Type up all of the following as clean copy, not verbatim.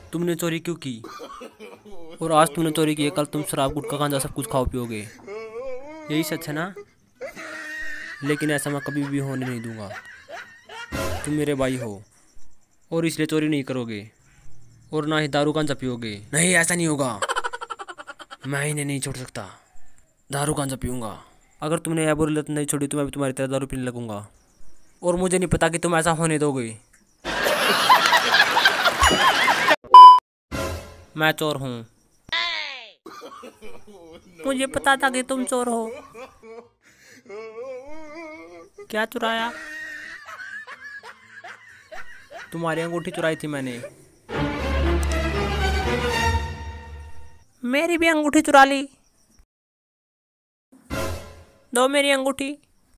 तुमने चोरी क्यों की? और आज तुमने चोरी की है, कल तुम शराब गुटखा गांजा सब कुछ खाओ पियोगे। यही सच है ना? लेकिन ऐसा मैं कभी भी होने नहीं दूंगा। तुम मेरे भाई हो और इसलिए चोरी नहीं करोगे और ना ही दारू गांजा पियोगे। नहीं, ऐसा नहीं होगा। मैं इन्हें नहीं छोड़ सकता। दारू गांजा पीऊंगा। अगर तुमने यह बुरी लत नहीं छोड़ी तो मैं भी तुम्हारी तरह दारू पीने लगूंगा। और मुझे नहीं पता कि तुम ऐसा होने दोगे। मैं चोर हूँ। मुझे पता था कि तुम चोर हो। क्या चुराया? तुम्हारी अंगूठी चुराई थी मैंने। मेरी भी अंगूठी चुरा ली। दो मेरी अंगूठी।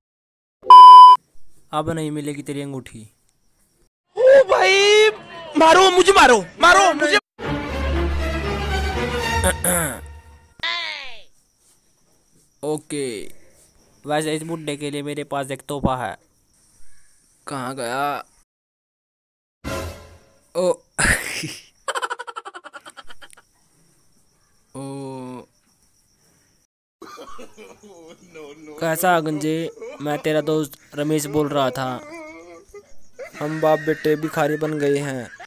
अब नहीं मिलेगी तेरी अंगूठी। ओ भाई, मारो मुझे, मारो मारो मुझे। ओके, वैसे इस बुड्ढे के लिए मेरे पास एक तोहफा है। कहाँ गया? ओ ओ कैसा गंजे? मैं तेरा दोस्त रमेश बोल रहा था। हम बाप बेटे भिखारी बन गए हैं।